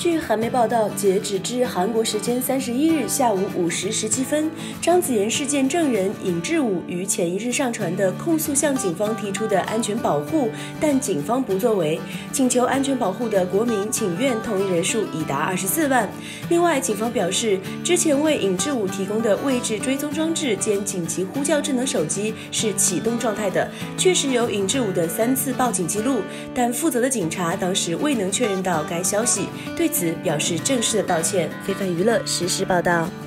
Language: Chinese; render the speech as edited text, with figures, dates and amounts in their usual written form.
据韩媒报道，截止至韩国时间31日下午5时17分，张子妍事件证人尹智武于前一日上传的控诉向警方提出的安全保护，但警方不作为，请求安全保护的国民请愿同意人数已达24万。另外，警方表示，之前为尹智武提供的位置追踪装置兼紧急呼叫智能手机是启动状态的，确实有尹智武的3次报警记录，但负责的警察当时未能确认到该消息，对此表示正式的道歉。非凡娱乐实时报道。